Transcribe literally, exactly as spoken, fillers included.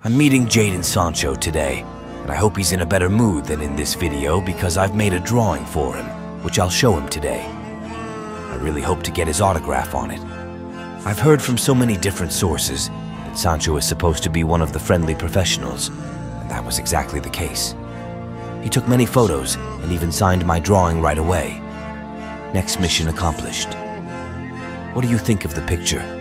I'm meeting Jadon Sancho today, and I hope he's in a better mood than in this video because I've made a drawing for him, which I'll show him today. I really hope to get his autograph on it. I've heard from so many different sources that Sancho is supposed to be one of the friendly professionals, and that was exactly the case. He took many photos and even signed my drawing right away. Next mission accomplished. What do you think of the picture?